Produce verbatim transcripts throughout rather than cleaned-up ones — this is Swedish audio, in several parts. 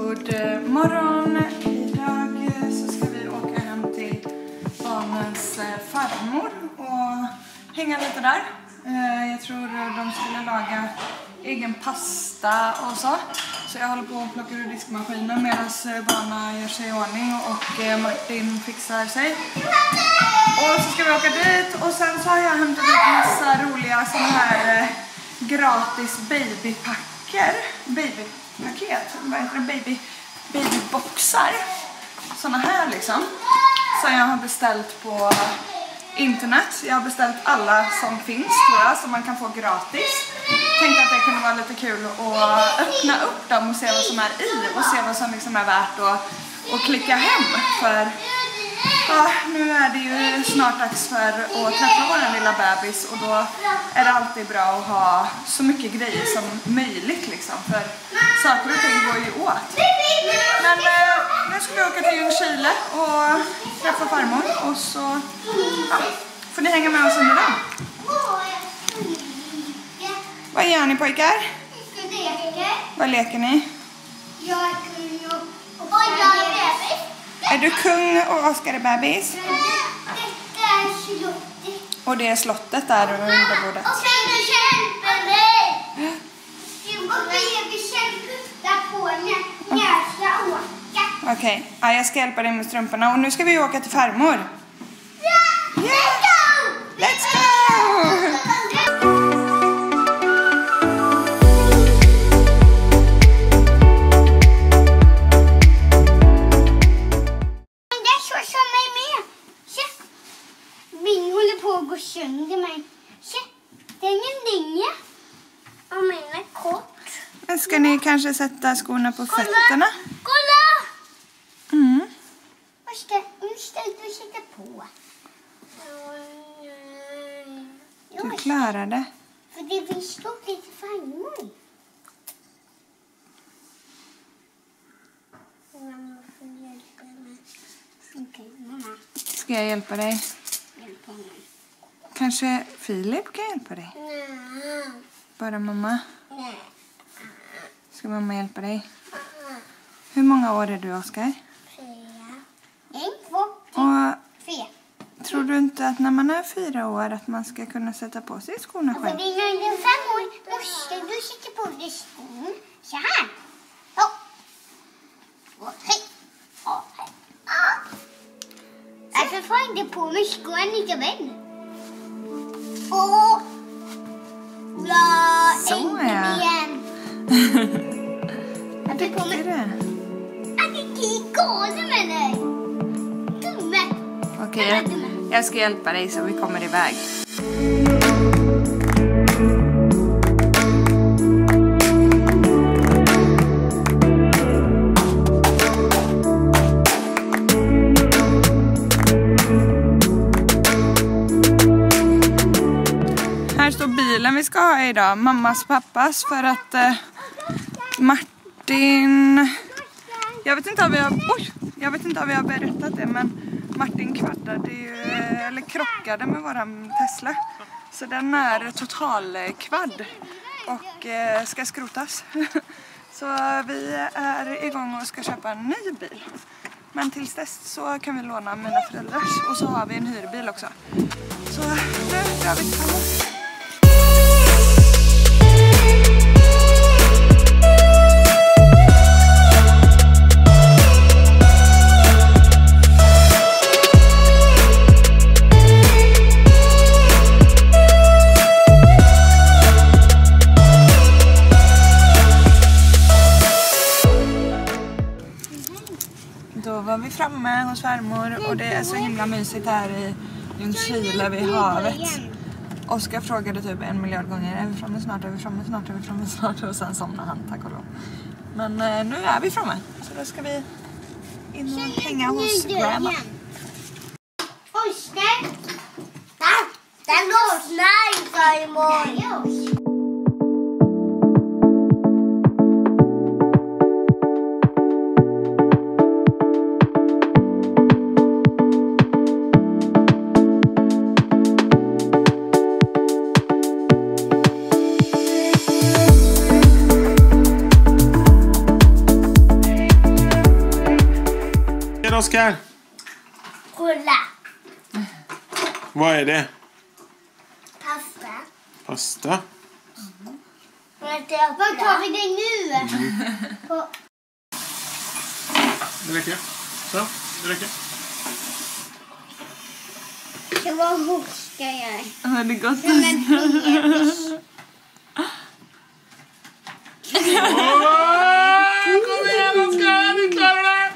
God morgon. Idag så ska vi åka hem till barnens farmor och hänga lite där. Jag tror de skulle laga egen pasta och så. Så jag håller på att plocka ur diskmaskinen medan barnen gör sig i ordning och Martin fixar sig. Och så ska vi åka dit och sen så har jag hämtat ut massa roliga såna här gratis babypacker. Babypaket, vad heter det? Baby, babyboxar. Såna här liksom. Som jag har beställt på internet. Jag har beställt alla som finns tror jag, som man kan få gratis. Tänkte att det kunde vara lite kul att öppna upp dem och se vad som är i. Och se vad som liksom är värt att, att klicka hem. För ja, nu är det ju snart dags för att träffa vår lilla bebis. Och då är det alltid bra att ha så mycket grejer som möjligt liksom. För saker och ting går ju åt. Men eh, nu ska vi åka till Ljungskile och träffa farmor. Och så ja, får ni hänga med oss under dagen. Vad gör ni pojkar? Vi leker. Vad leker ni? Jag är kung och, och jag är bebis. Är du kung och Oskar är bebis? Detta är slottet. Och det är slottet där under bordet. Och sen du kämpar dig. Och bebis kan putta på när jag ska åka. Okej, okay. Ja, jag ska hjälpa dig med strumporna. Och nu ska vi åka till farmor. Ja! Yeah. Let's go! Let's go! Gå sönder mig. Se, det är ingen linje. Och min är kort. Men ska ni kanske sätta skorna på Kolla. fötterna? Kolla! Mm. Vad ska, nu ska du sätta på. Du klarar det. För det finns stort lite farmor. Mamma får hjälpa mig. Okej, mamma. Ska jag hjälpa dig? Hjälpa mig. Kanske Filip kan hjälpa dig? Nej. Bara mamma? Nej. Ska mamma hjälpa dig? Hur många år är du, Oskar? Fyra. En, två, tre, Och fyra. tror du inte att när man är fyra år att man ska kunna sätta på sig skorna För själv? det är när du är fem år måste du sätta på dig skon. Så här. Hopp. Och hej. Och hej. Ah. Varför får jag inte på mig skon lite väl? Åh. Bra. Så är jag. Igen. Jag tycker det. Att det är galen med dig. Dumme. Okej, jag, jag ska hjälpa dig så vi kommer iväg. Här står bilen vi ska ha idag, mammas pappas, för att eh, Martin, jag vet inte om vi har, oj, jag vet inte om vi har berättat det, men Martin kvaddade ju, eller krockade med våran Tesla, så den är total kvadd och eh, ska skrotas. Så vi är igång och ska köpa en ny bil. Men tills dess så kan vi låna mina föräldrars och så har vi en hyrbil också. Så nu drar vi till farmor. Då var vi framme hos farmor och det är så himla mysigt här i Ljungskile vid havet. Oskar frågade typ en miljard gånger, är vi framme snart, är vi framme snart, är vi framme snart, och sen somnade han, tack och lov. Men eh, nu är vi framme, så då ska vi in och hänga hos grandma. Oskar! Den lossnar farmor! det, Oskar? Kolla. Vad är det? Pasta. Pasta. Mm. Vad tar vi det nu? Mm. På... Det räcker. Så, det räcker. Det var morska jag. Har det gått? Som en bebis. Kom igen, Oskar! Du klarar det!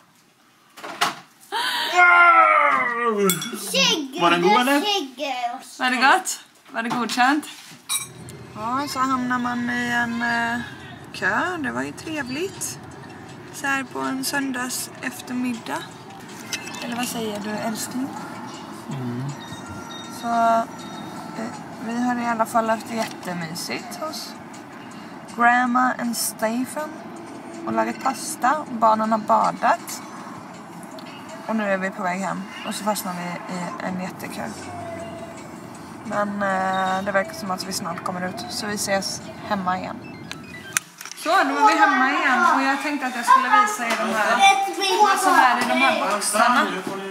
Kägg. Var den god, eller? Var det gott? Var det godkänt? Ja, så hamnar man i en uh, kö. Det var ju trevligt. Så här på en söndags eftermiddag. Eller vad säger du, älskling? Mm. Så uh, vi har i alla fall haft jättemysigt hos Grandma and Stephen. Och lagat pasta. Barnen har badat. Och nu är vi på väg hem. Och så fastnar vi i en jättekö. Men eh, det verkar som att vi snart kommer ut. Så vi ses hemma igen. Så, då är vi hemma igen. Och jag tänkte att jag skulle visa er de här, vad som är i de här boxarna.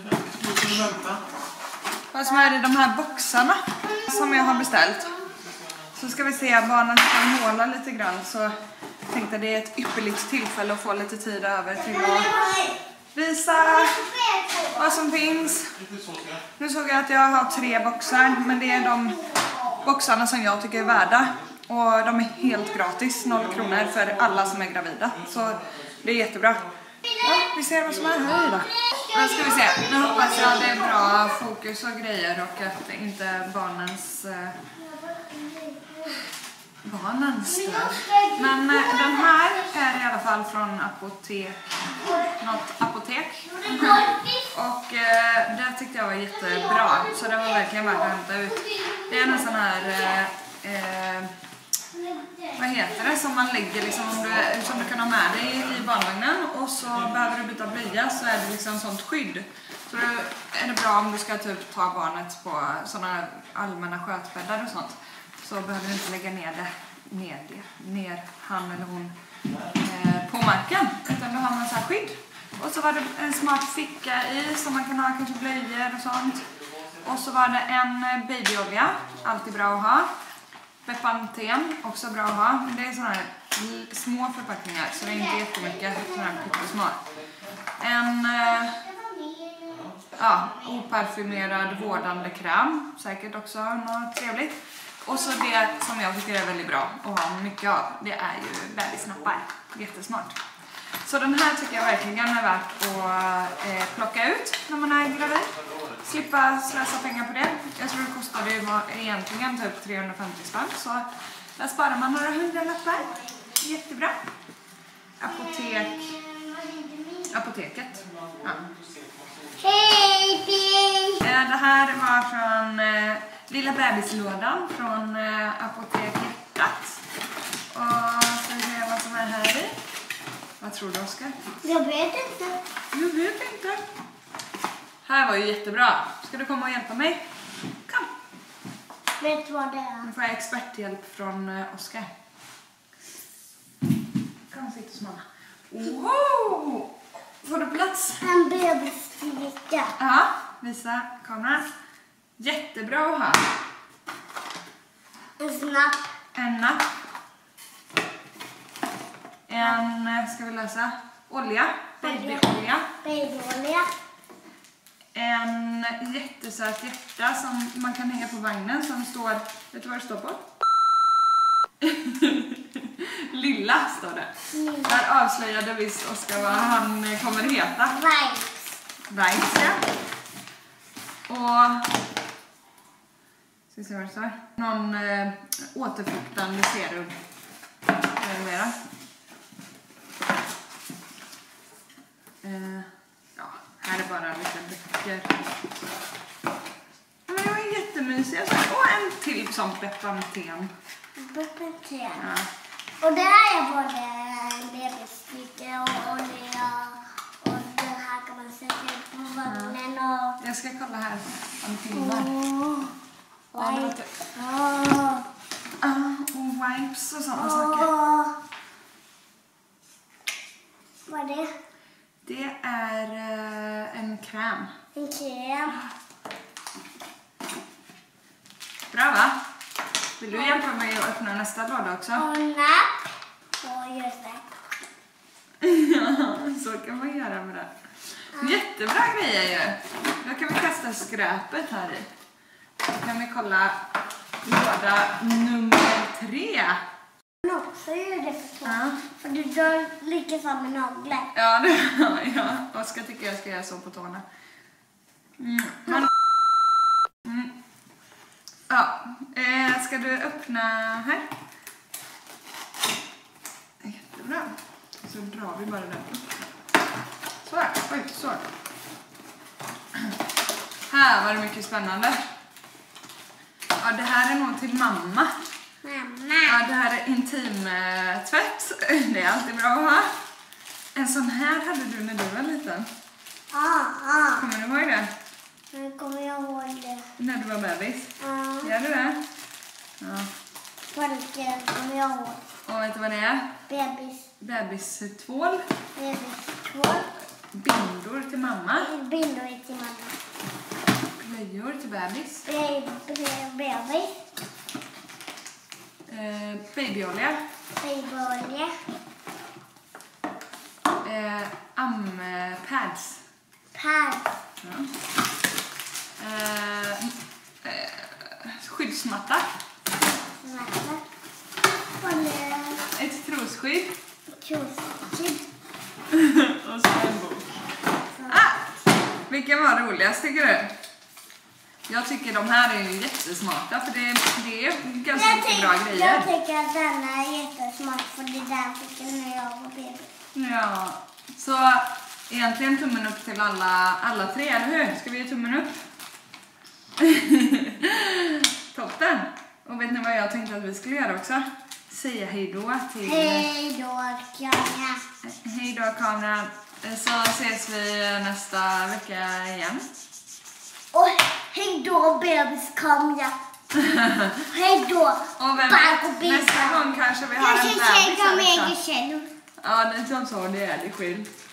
Vad som är i de här boxarna som jag har beställt. Så ska vi se, barnen ska måla lite grann. Så jag tänkte att det är ett ypperligt tillfälle att få lite tid över till att visa vad som finns. Nu såg jag att jag har tre boxar, men det är de boxarna som jag tycker är värda. Och de är helt gratis, noll kronor för alla som är gravida. Så det är jättebra. Ja, vi ser vad som är här i då. Nu ska vi se, nu hoppas jag att det är bra fokus och grejer och att inte barnens... Eh, barnens där. Men eh, den här är i alla fall från apotek. Något apotek. Och eh, det tyckte jag var jättebra. Så det var verkligen värt att hämta ut. Det är en sån här... Eh, eh, vad heter det? Som man lägger liksom, om du, som du kan ha med dig i barnvagnen. Och så behöver du byta blöja så är det liksom sånt skydd. Så då är det bra om du ska typ ta barnet på såna allmänna skötbäddar och sånt. Så behöver du inte lägga ner det, ner, det, ner han eller hon eh, på marken. Utan då har man så här skydd. Och så var det en smart ficka i som man kan ha kanske blöjor och sånt. Och så var det en babyolja, alltid bra att ha. Bepanthen, också bra att ha. Men det är sådana här små förpackningar så det är inte jättemycket, sådana här pyttesmå. En eh, ja, oparfumerad vårdande kräm, säkert också något trevligt. Och så det som jag tycker är väldigt bra att ha mycket av, det är ju bebisnappar. Jättesmart. Så den här tycker jag verkligen är värt att eh, plocka ut när man är gravid. Slippa slösa pengar på det. Jag tror det kostade ju egentligen typ trehundrafemtio spänn. Så där sparar man några hundralappar. Jättebra. Apotek. Apoteket. Ja. Hej! Det här var från eh, Lilla bebislådan från eh, Apotek Hjärtat. Och ska vi se vad som är här i. Vad tror du, Oskar? Jag vet inte. Jag vet inte. Här var ju jättebra. Ska du komma och hjälpa mig? Kom. Vet du vad det är? Nu får jag experthjälp från uh, Oskar. Kom, sitt hos mamma. Wow! Får du plats? En bebissticka. Ja, visa kameran. Jättebra att ha. En snabb. En napp. En, ska vi läsa? Olja. Babyolja. Babyolja. En jättesöt hjärta som man kan hänga på vagnen som står, vet du vad det står på? Lilla står det. Mm. Där avslöjade visst Oskar vad han kommer heta. Right. Right, ja. Och ska vi se vad det står. Någon eh, återfuktande serum. Eller mera. Eh, ja, här är bara lite böcker. Men det var jättemysigt. Och en till som Bepanthen. Bepanthen. Ja. Och det här är både bebissticka och olja. Och det här kan man sätta på vagnen och... Jag ska kolla här om filmar. Oh. Ja, det låter... Oh. Ah, och wipes och sådana Oh. saker. Vad är det? Det är eh, en kräm. En kräm. Bra va? Vill du hjälpa mig att öppna nästa låda också? Och napp. Och just det. Ja, så kan man göra med det. Jättebra grejer ju. Då kan vi kasta skräpet här i. Då kan vi kolla låda nummer tre. Men också gör det för två. Ja. För du drar lika samma naglar. Ja, det, ja. Oskar tycker jag ska göra så på tårna. Mm. Men, mm. Ja, eh, ska du öppna här? Jättebra. Så drar vi bara den. Så här. Oj, så. Här var det mycket spännande. Ja, det här är nog till mamma. Mamma. Ja, det här är intimtvätt. Det är alltid bra att ha. En sån här hade du när du var liten. Ja, ja. Kommer du ihåg det? Nu kommer jag ihåg det. När du var bebis? Ja. Gör du det? Ja. Folken kommer jag ihåg. Och vet du vad det är? Bebis. Bebistvål. Bebistvål. Bindor till mamma. Bindor till mamma. Blöjor till bebis. Be- be- Bebis. Eh, babyolja. Babyolja. Eh, Ampads. Pad. Ja. Eh, eh, skyddsmatta. Vatten. Och nu. Ett trosskydd. Krosskydd. Och så en bok. Ah! Vilken var roligast tycker du? Jag tycker de här är ju jättesmarta för det, det är ganska Jag, mycket tyck, bra jag grejer. tycker att denna är jättesmart för det där fick jag när jag var baby. Ja, så egentligen tummen upp till alla, alla tre, eller hur? Ska vi ge tummen upp? Toppen! Och vet ni vad jag tänkte att vi skulle göra också? Säga hej då till... Hej då, Kanja. Hej då kameran. Så ses vi nästa vecka igen. Och hej då, bebis Kanja. Hej då, Och vem, Barbie. nästa gång kanske vi har en Kanske bebis säger de här egen också. källor. Ja, det är som så, det är det skit.